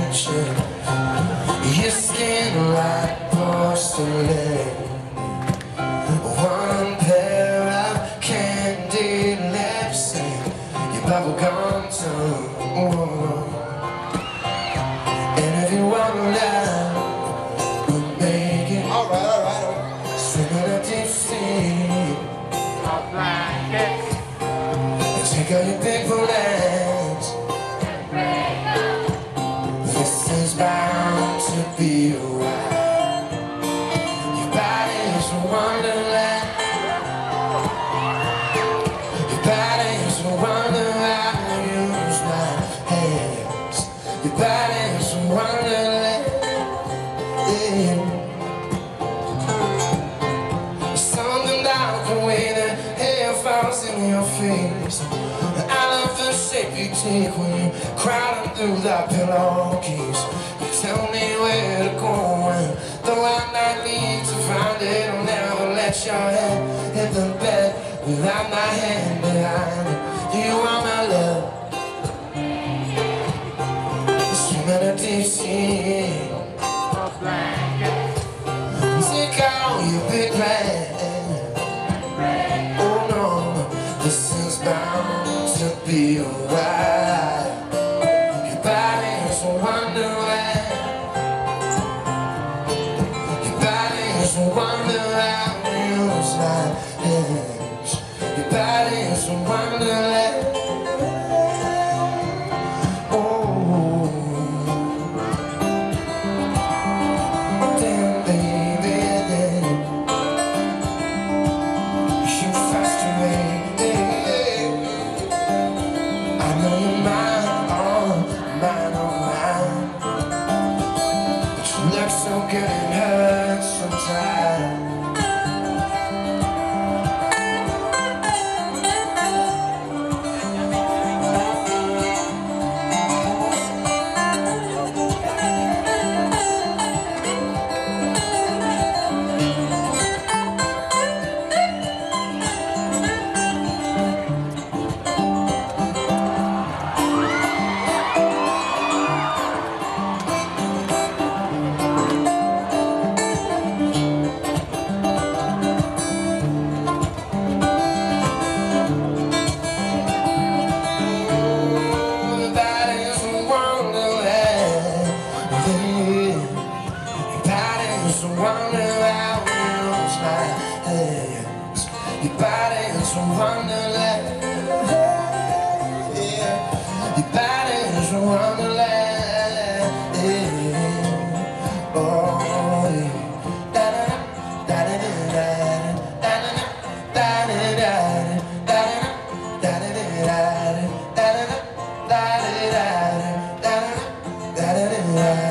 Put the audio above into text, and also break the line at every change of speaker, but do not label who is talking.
attention. Your skin like porcelain. One pair of candy lips and your bubblegum tongue. And if you want love, we'll make it. Alright. Swimming up deep sea. Take out your big bullets. This is bound to be a ride. Your body is a wonderland. Your body is a wonderland. I use my hands. Your body is a wonderland. Yeah. Something about the way that hair falls in your face. I love the shape you take when you crowd through the pillowcase. You tell me where to go, and though I might need to find it, I'll never let your head hit the bed without my hand behind it. You are my love, swimming a deep sea. Take all your big plans. Oh no, this is bound to be a ride. Your body is a wonderland. Your body is a wonderland. Use my hands. Your body is a wonderland. So good and hurt sometimes. Your body is a wonderland. Yeah. Your body is a wonderland. Yeah. Oh, yeah. Da da da da da da da da da da da da da.